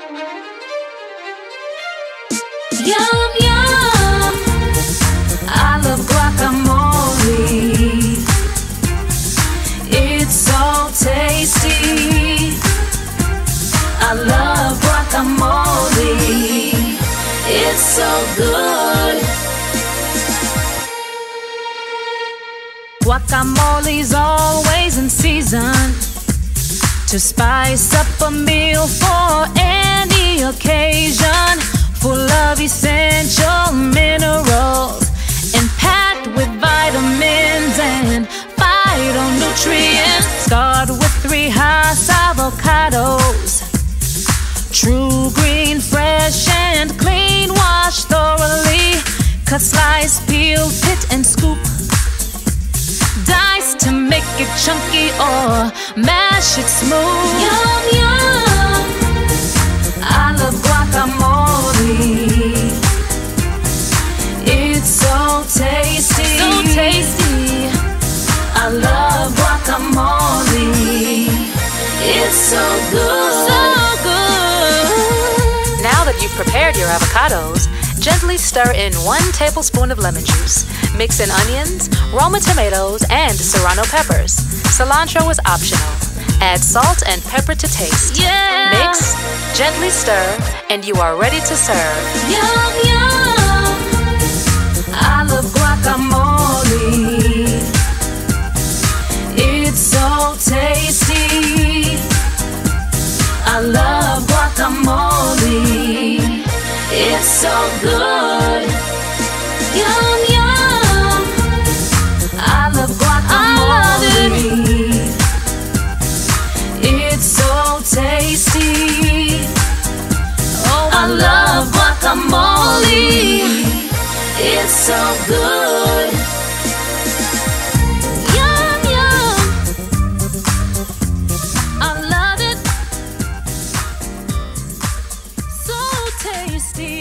Yum, yum, I love guacamole. It's so tasty. I love guacamole. It's so good. Guacamole's always in season to spice up a meal for any occasion. Full of essential minerals and packed with vitamins and phytonutrients. Start with 3 Hass avocados. True green, fresh and clean. Wash thoroughly. Cut, slice, peel, pit and scoop. Dice to make it chunky or mash it smooth. Yum, yum, I love guacamole. It's so tasty. So tasty. I love guacamole. It's so good. So good. Now that you've prepared your avocados, gently stir in 1 tablespoon of lemon juice. Mix in onions, Roma tomatoes, and serrano peppers. Cilantro is optional. Add salt and pepper to taste. Yeah. Mix, gently stir, and you are ready to serve. Yum, yum, I love guacamole. It's so tasty. I love guacamole. It's so good. Yum, yum, I love guacamole. It's so tasty. Oh, I love guacamole. It's so good. Yum, yum, I love it. So tasty.